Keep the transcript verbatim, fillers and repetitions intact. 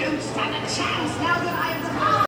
don't stand a chance now that I have the power.